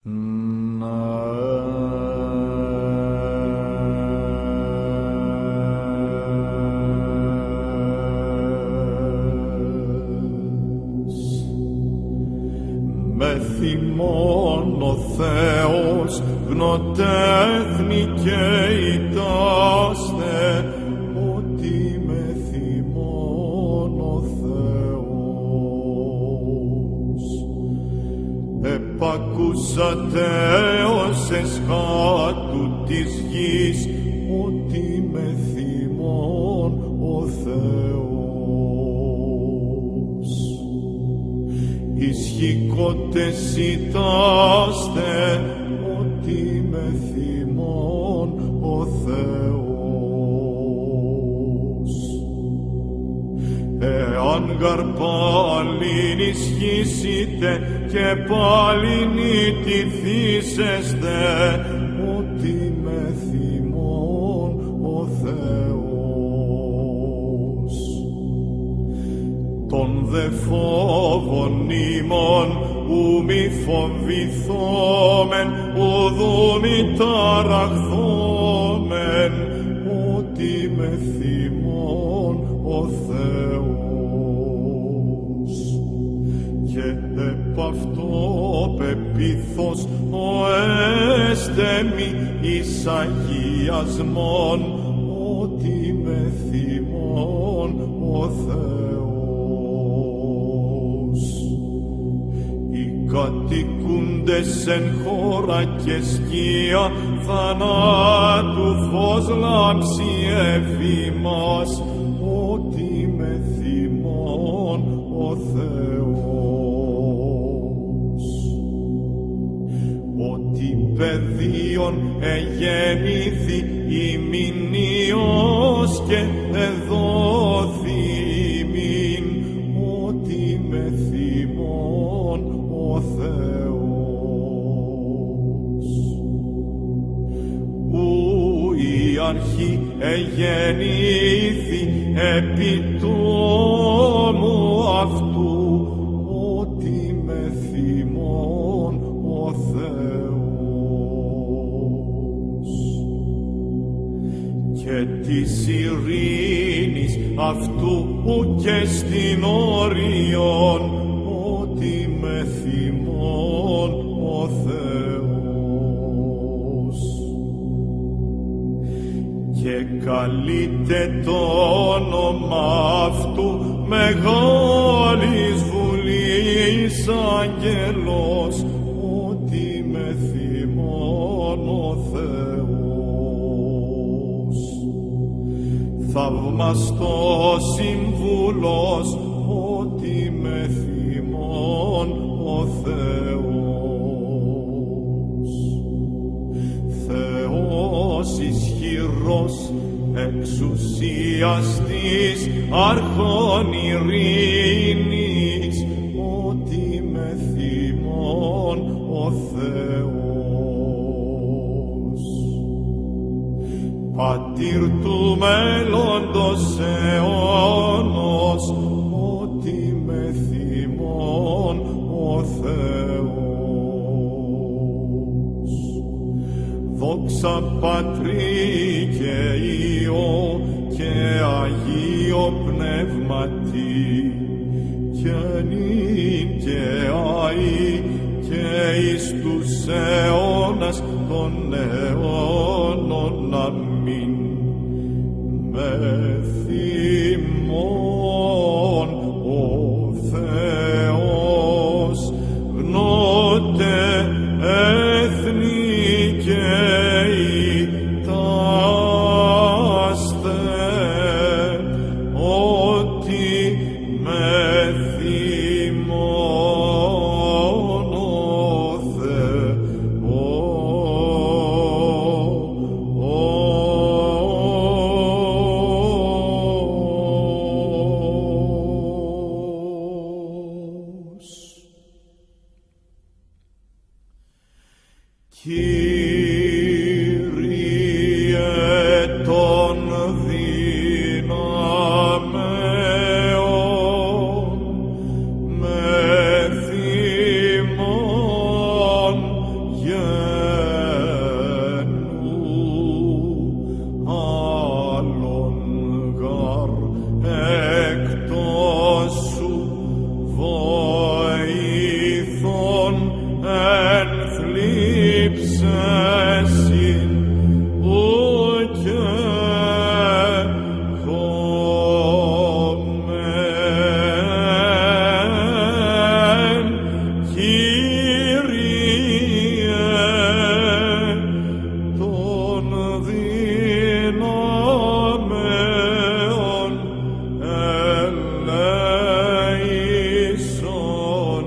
Με θυμών ο Θεός γνωτέθνη και ητάστε, ότι με θυμών ο Θεός. Επακούσατε ως εσχάτου της γης, ότι με θυμών ο Θεός. Ισχύκοτες ητάστε, ότι με θυμών ο Θεός. Εάν γαρ πάλιν ισχύσητε και πάλιν ητηθήσεστε, ότι με θυμών ο Θεός. Τον δε φόβον ημών ου μη φοβηθόμεν, ουδού μη ταραχθόμεν, ότι με θυμών ο Θεός. Και επ' αυτό πεπίθος ο έστε μη εις αγιασμόν, ότι με θυμών ο Θεός. Κατοικούντες εν χώρα και σκία θανάτου φως λάμψει εφήμας, ότι με θυμών ο Θεός. Ότι παιδίον εγέννηθη ημινίως και εδόθη ημίν, ότι με θυμών ο Θεός. Ου η αρχή εγεννήθη επί τόμου αυτού, ότι με θυμών ο Θεός. Και της ειρήνης αυτού και στην όριον, ότι με θυμών ο Θεός. Και καλείται το όνομα αυτού μεγάλης βουλής αγγελός, ότι με θυμών ο Θεός. Θαυμαστός συμβούλος, ότι με θυμών ο Θεός. Θεός ισχυρός, εξουσιαστής, αρχών ειρήνης, ότι με θυμών ο Θεός. Πατήρ του μέλλοντος αιώνος, ότι με θυμών ο Θεός. Δόξα Πατρί και Υιό και Αγίο Πνεύματι, και νυν και αεί και εις τους αιώνας των αιώνων. Αμήν. Με θυμών ο Θεός, γνώτε έθνη και ητάστε, ότι με θυμών ο Κύριε των δυνάμεων, με θυμών ύψεσιν ουκε χωμέν, Κύριε των δυνάμεων ελέησον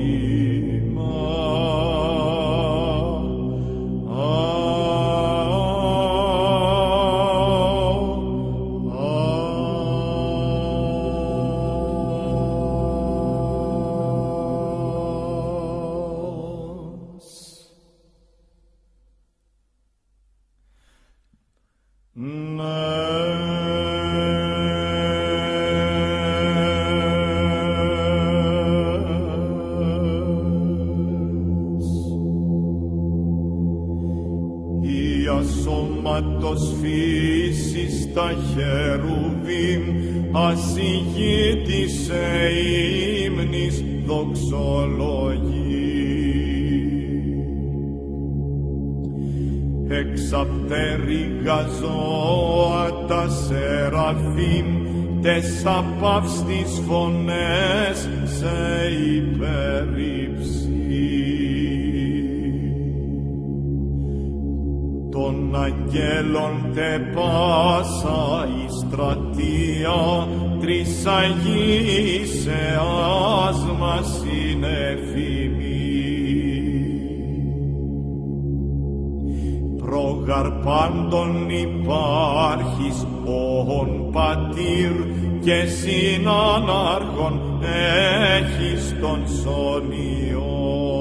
σώματος φύσης τα χερουβίμ ασυγήτησε ύμνης δοξολογή. Εξαπτέρυγα ζώα τα σεραφείμ τες απαύστης φωνές σε υπερήψη. Των αγγέλων τε πάσα η στρατεία τρεις Αγίοι σε άσμα συνεφημοί. Πρόγαρ πάντων υπάρχεις ον πατήρ και συνάναρχον έχεις των σωνιών.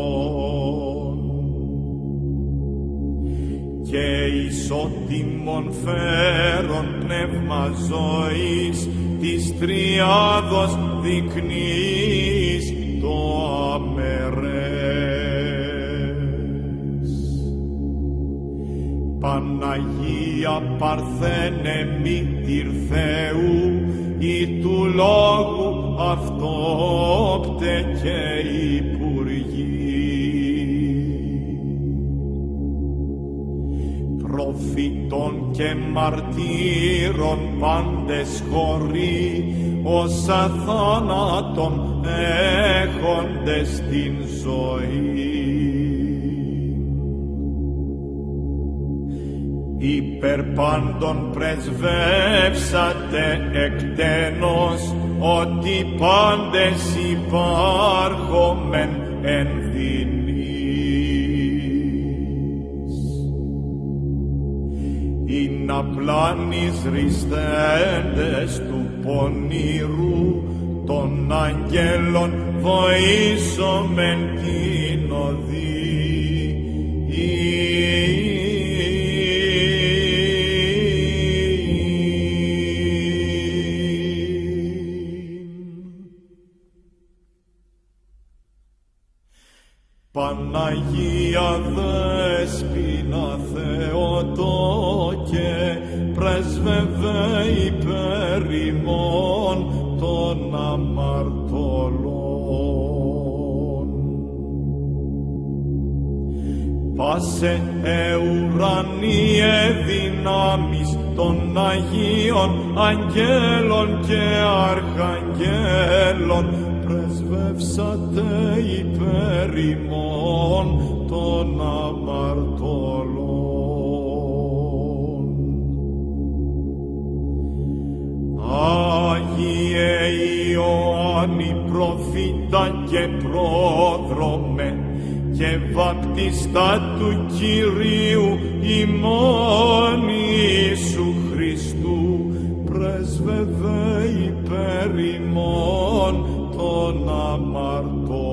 Και ισότιμον φέρον πνεύμα ζωής της τριάδος δεικνύεις το αμερές. Παναγία Παρθένε μήτηρ Θεού, ή του λόγου αυτόπτε και υπουργή. Προφήτων και μαρτύρων πάντες χωρί, ως αθάνατον έχοντες την ζωή. Υπερ πάντων πρεσβεύσατε εκτενώς, ότι πάντες υπάρχομεν εν δεινής. Να πλάνεις ριστέντες του πονηρού, των αγγέλων βοήσομεν την οδή. Παναγία Δέσποινα Θεοτόκε, πρέσβευε υπέρ ημών των αμαρτωλών. Πάσε ουρανίε δυνάμεις των Αγίων Αγγέλων και Αρχαγγέλων, πρεσβεύσατε υπέρ ημών των αμαρτωλών. Άγιε Ιωάννη προφήτα και πρόδρομε, και βαπτιστά του Κυρίου ημών Ιησού Χριστού, πρέσβευε υπέρ ημών των αμαρτωλών.